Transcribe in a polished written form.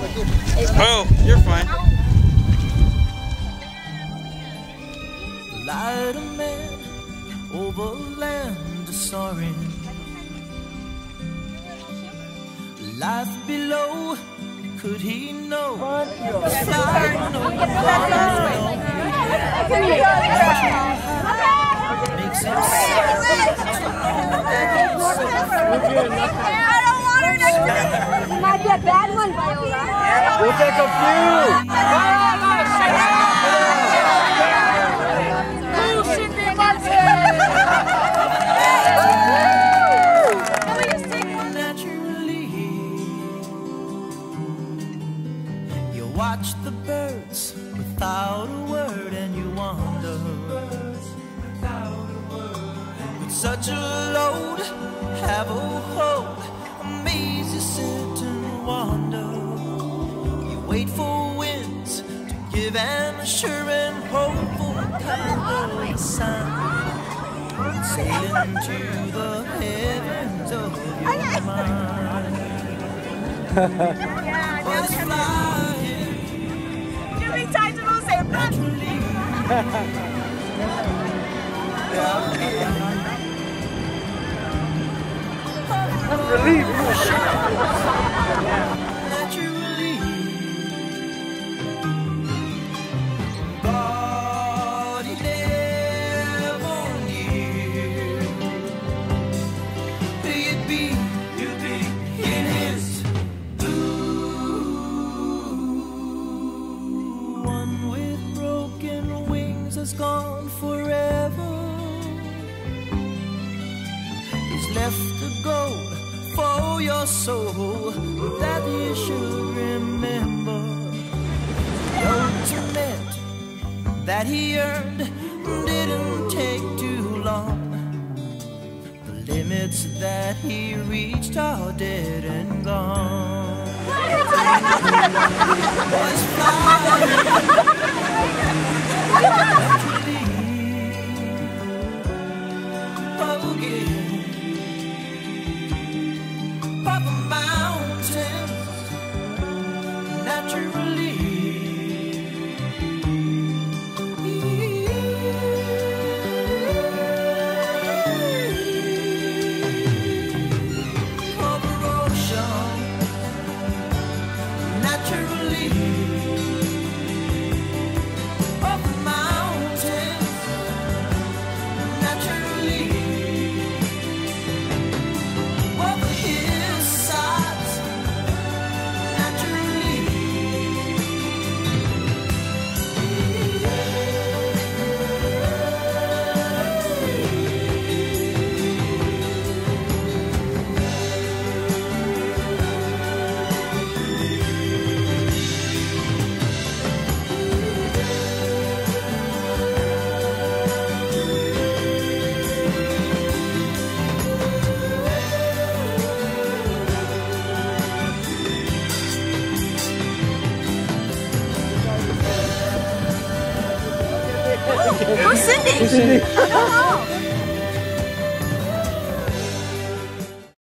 Oh, you're fine. Light a man over land soaring. Life below, could he know? Flying over makes him sad. I don't want her next to me. It might be a bad one, Viola. We'll take a few. Naturally, you watch the birds without a word and you wonder. With such a load, have a hold, amaze you sit and wonder. You wait for winds to give an sure and hopeful kind of sign. Sailing to the heavens of your mind. Was flying. Too many times I'm gonna say naturally. Relief. Naturally. Body never near. You'd be in his blue. One with broken wings has gone forever. He's left the gold for your soul that you should remember. The ultimate that he earned didn't take too long. The limits that he reached are dead and gone. Was flying. Up the mountains, naturally. Over ocean, naturally. Up the mountains, naturally. Over hillsides, naturally. Who's Cindy? Cindy. Oh.